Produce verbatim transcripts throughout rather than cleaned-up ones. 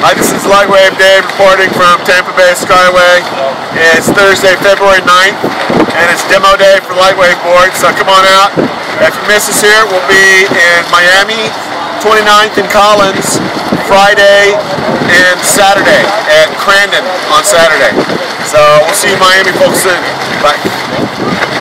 Hi, this is Litewave Dave reporting from Tampa Bay Skyway. It's Thursday, February ninth, and it's demo day for Litewave boards, so come on out. If you miss us here, we'll be in Miami, twenty-ninth in Collins, Friday and Saturday at Crandon on Saturday. So we'll see you Miami folks soon. Bye.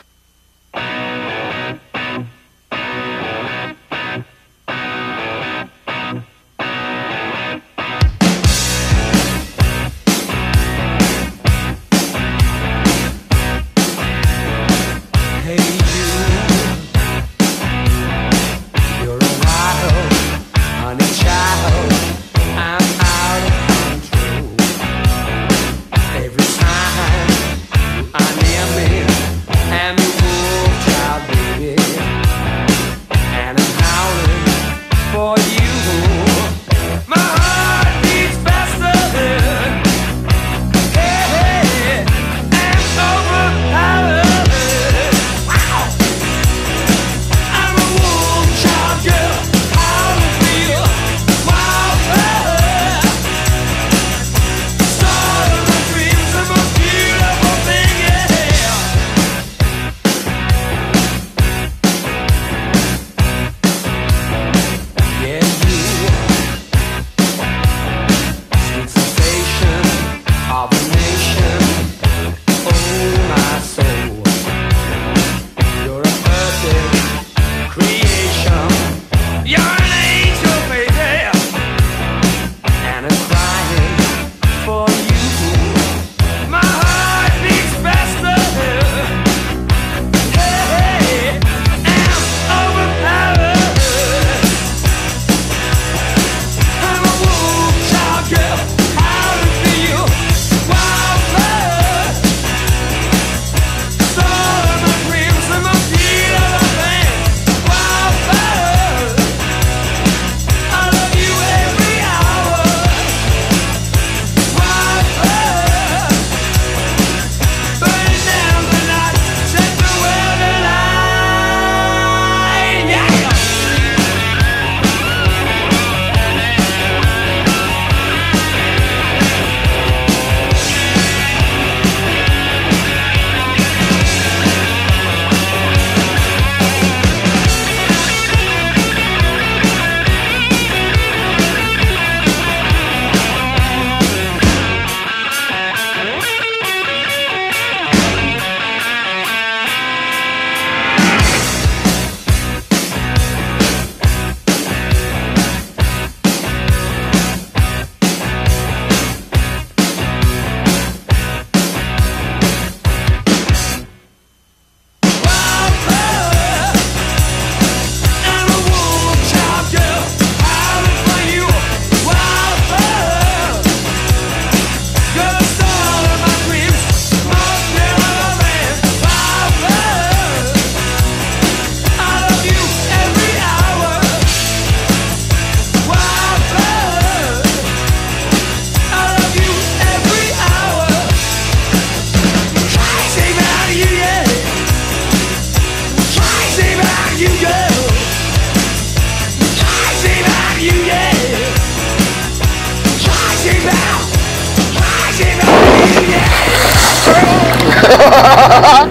Ha ha ha ha!